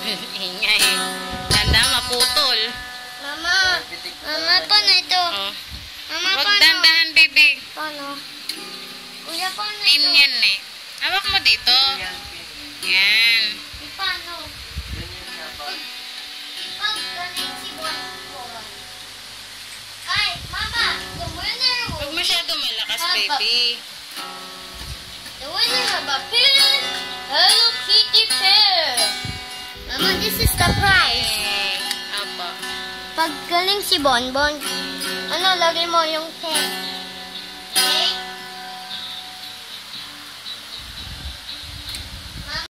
Ingay. Tanda, maputol. Mama, paano ito? Oh. Mama, Huwag paano? dandahan, baby. Paano? Kuya, paano Pin ito? yan eh. Hawak mo dito. Yan. Paano? Pag galing si Bonbon. Ay, Mama, the winner will... Huwag masyado malakas, baby. The winner of a pin, Hello Kitty pair. Mama, this is the prize. Apa. Pag galing si Bonbon, ano, lagay mo yung cake. Cake?